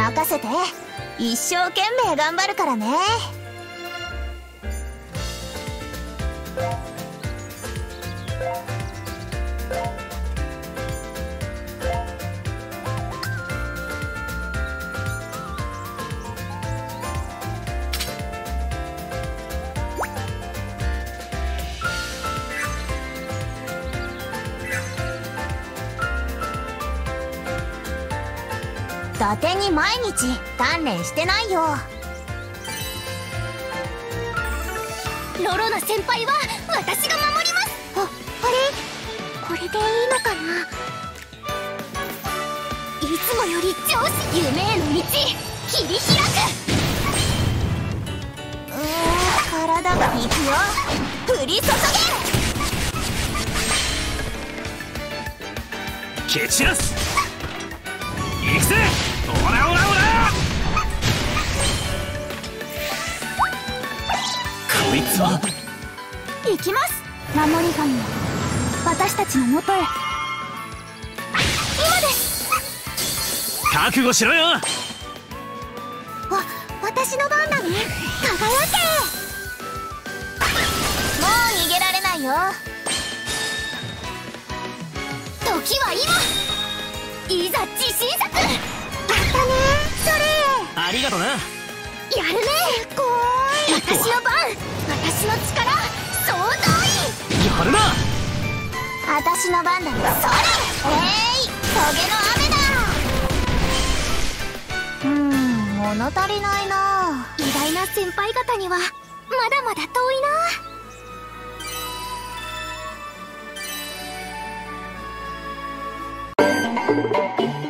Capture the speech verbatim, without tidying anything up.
任せて。一生懸命頑張るからね。伊達に毎日鍛錬してないよ。 ロロナ先輩は私が守ります。 あ、あれこれでいいのかな。 いつもより上司、夢への道切り開く。 うーん、体がいくよ。降り注げ蹴散らす。行くぜ。オラオラオラ。こいつは。 行きます。守り神よ、私たちのもとへ。今です。 覚悟しろよ。 わ、私の番だね。輝け。もう逃げられないよ。 時は今。いざ自信作。やったね。 それありがとな。 やるね。 すごーい。 私の番。私の力総動員。 やるな。 私の番だよ。それえい、棘の雨だ。うーん、物足りないな。 偉大な先輩方にはまだまだ遠いな。